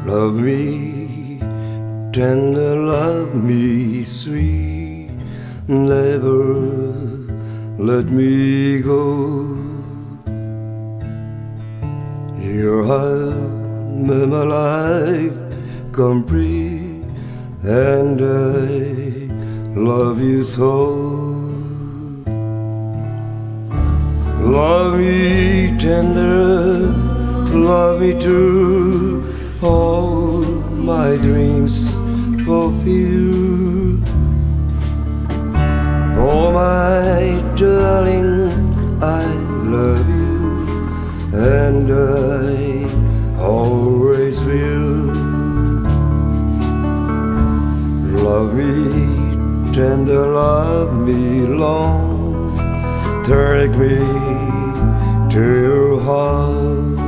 Love me tender, love me sweet, never let me go. Your heart made my life complete, and I love you so. Love me tender, love me true, all my dreams fulfill. Oh my darling, I love you, and I always will. Love me tender, love me long, take me to your heart,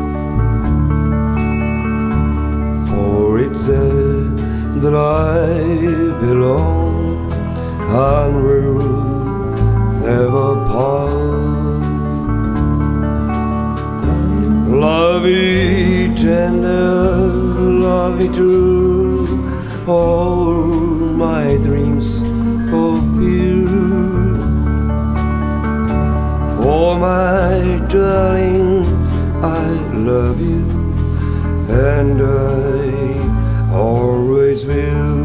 for it's there that I belong and will never part. Love me tender, love me true, all my dreams fulfill. Oh my darling, I love you, and I always will.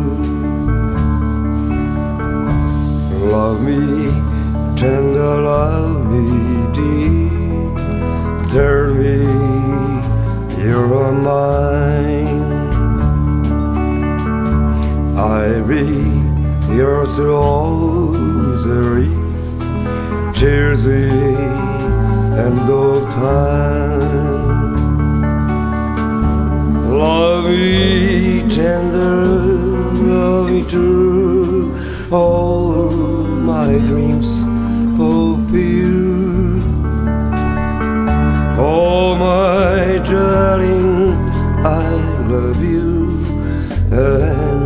Love me tender, love me deep, tell me you're mine. I be yours rosary, tears the end of time. Love me tender, love me true, all my dreams fulfill. Oh my darling, I love you, and